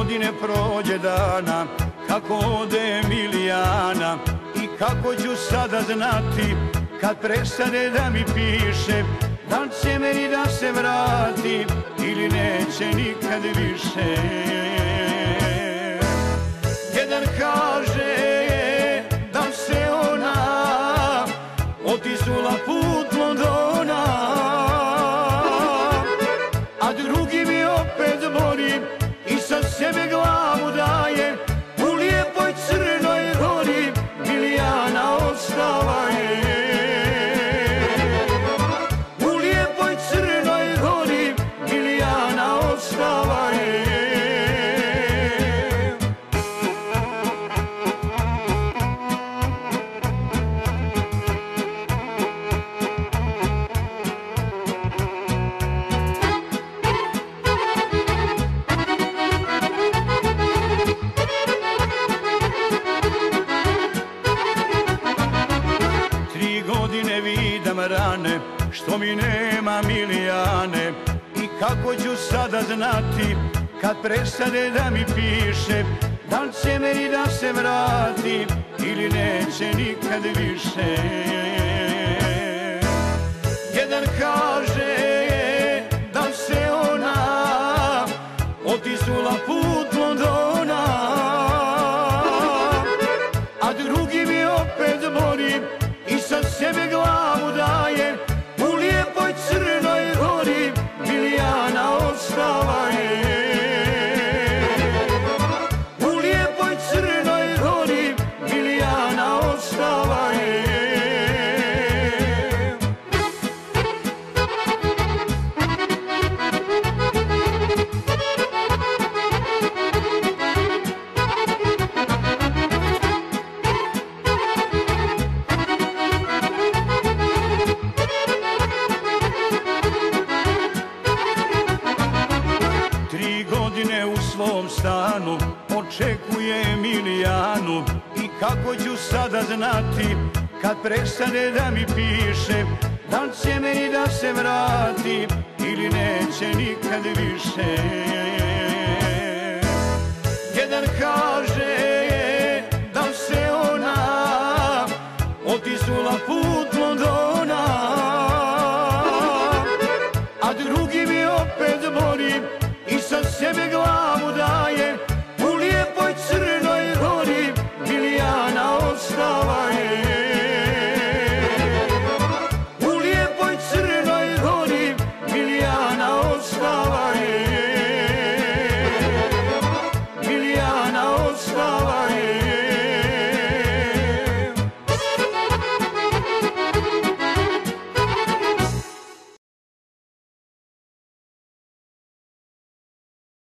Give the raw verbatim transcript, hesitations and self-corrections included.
godine prođe dana, kako ode Milijana. I kako ću sada znati, kad prestane da mi piše, da li će meni da se vrati ili neće nikad više. Jedan kaže da se ona otisnula put Londona, a drugi mi opet zvoni i sa sebe glavu daje, u lijepoj Crnoj Gori Milijana ostala je. U lijepoj Crnoj Gori Milijana ostala je. Godine vidam rane, što mi nema Milijane. I kako ću sada znati, kad prestane da mi piše, da li će meni da se vrati ili neće nikad više. Jedan kaže da se ona otisnula put Londona, a drugi mi opet zvoni i sa sebe glavu daje, u lijepoj Crnoj Gori Milijana ostala je. U lijepoj Crnoj Gori Milijana ostala je. Tri godine u svom stanu očekuje Milijanu. I kako ću sada znati, kad prestane da mi piše, da li će meni da se vrati ili neće nikad više.